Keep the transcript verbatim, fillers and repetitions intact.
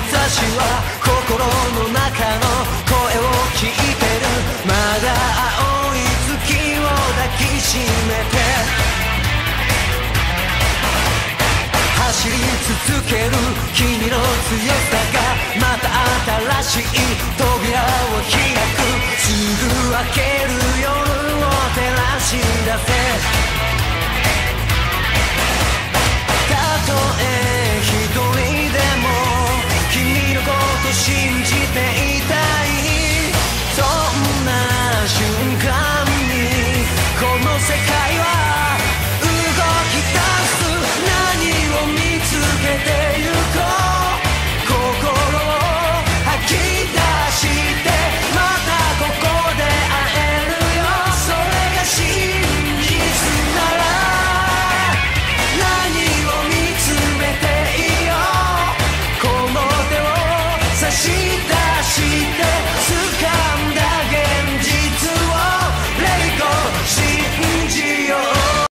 私は心の中の声を聞いてる。まだ青い月を抱きしめて走り続ける君の強さがまた新しい扉を開く。すぐ明ける夜を照らし出せ。